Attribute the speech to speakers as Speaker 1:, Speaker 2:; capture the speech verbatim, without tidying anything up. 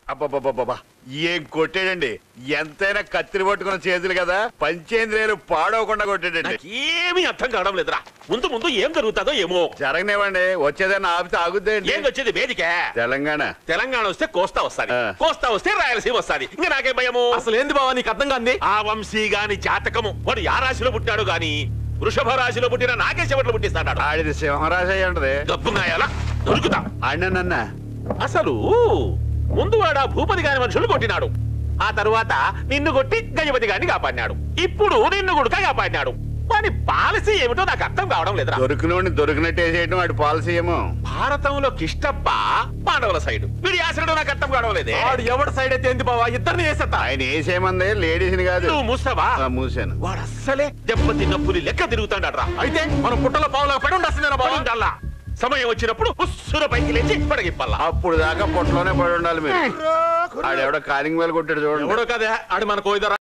Speaker 1: అబ్బబ్బబ్బబ్బా ఏం కొట్టాడండి. ఎంతైనా కత్తిరి పట్టుకున్న చేతులు కదా, పంచేంద్రియాలు పాడవకుండా కొట్టాడండి.
Speaker 2: ఏమీ అర్థం కావడం లేదురా. ముందు ముందు ఏం జరుగుతుందో ఏమో.
Speaker 1: జరగనివ్వండి, వచ్చేదన్నా ఆపితే ఆగుద్దండి.
Speaker 2: ఏం వచ్చేది వేదిక?
Speaker 1: తెలంగాణ.
Speaker 2: తెలంగాణ వస్తే కోస్తా వస్తాది, కోస్తా వస్తే రాయలసీమ వస్తాది. ఇంకా నాకే భయము.
Speaker 3: అసలు ఏంది బావా నీకు అర్థం కాంది?
Speaker 2: ఆ వంశీ గాని జాతకము. వాడు యా రాశిలో పుట్టాడు గాని వృషభ రాశిలో పుట్టిన నాకే చెవట్లు పుట్టిస్తాడు.
Speaker 1: ఆడిది సింహరాశి అయ్యి ఉంటది.
Speaker 2: గబ్బునాయాలా దొరుకుతా
Speaker 1: అన్న
Speaker 2: అసలు ముందు వాడు ఆ భూపతి గాని మనుషులు కొట్టినాడు. ఆ తరువాత నిన్ను కొట్టి గజపతి గారిని కాపాడినాడు. ఇప్పుడు నిన్ను గుడక కాపాడినాడు. వాని పాలసీ ఏమిటో నాకు అర్థం కావడం లేదురా.
Speaker 1: దొరికినోడిని దొరికినట్టే చేయడం వాడి పాలసీ ఏమో.
Speaker 2: భారతంలో కిష్టప్ప పాండవుల సైడ్, వీడి ఆశడు నాకు అర్థం కావడం లేదే.
Speaker 3: వాడు ఎవరి సైడ్ అయితే ఏంది బావా? ఇద్దరిని వేసేస్తా.
Speaker 1: ఆయన వేసేమంది లేడీస్ ని కాదు.
Speaker 2: నువ్వు మూసావా?
Speaker 1: మూసాను.
Speaker 2: వాడు అస్సలే దెబ్బతిన్న పులి లెక్క తిరుగుతాడరా.
Speaker 3: అయితే మనం పుట్టలో పావులా పడి ఉండాల్సిందేనా బావా?
Speaker 2: ఉండాలా. సమయం వచ్చినప్పుడు ఉస్సుర పైకి లేచి పడగిప్పల్లా.
Speaker 1: అప్పుడు దాకా పొట్టలోనే పడి ఉండాలి మీరు. ఆడెవడో కాలింగ్ వేలు కొట్టాడు చూడండి.
Speaker 3: ఎవడో కదే ఆడు మనకు